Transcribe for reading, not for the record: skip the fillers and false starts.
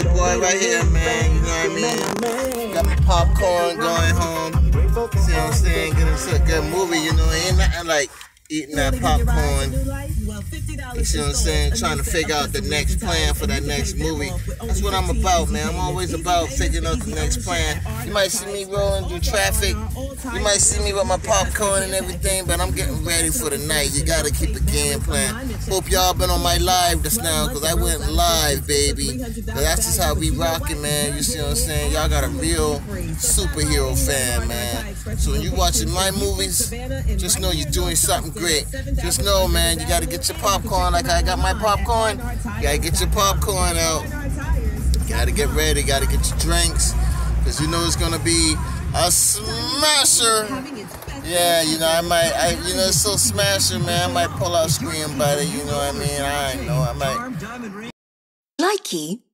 your boy right here, man. You know what I mean? Got my popcorn going home. See what I'm saying? Get into a good movie, you know. Ain't nothing like eating that popcorn. You see what I'm saying? Trying to figure out the next plan for that next movie. That's what I'm about, man. I'm always about figuring out the next plan. You might see me rolling through traffic. You might see me with my popcorn and everything, but I'm getting ready for the night. You gotta keep a game plan. Hope y'all been on my live just now, because I went live, baby. But that's just how we rocking, man. You see what I'm saying? Y'all got a real superhero fan, man. So when you watching my movies, just know you're doing something great. Just know, man, you gotta get your popcorn like I got my popcorn. You gotta get your popcorn out. You gotta get ready, gotta get your drinks, because you know it's gonna be a smasher. Yeah, you know, you know, it's so smasher, man. I might pull out Scream Buddy, you know what I mean? I know, I might. Likey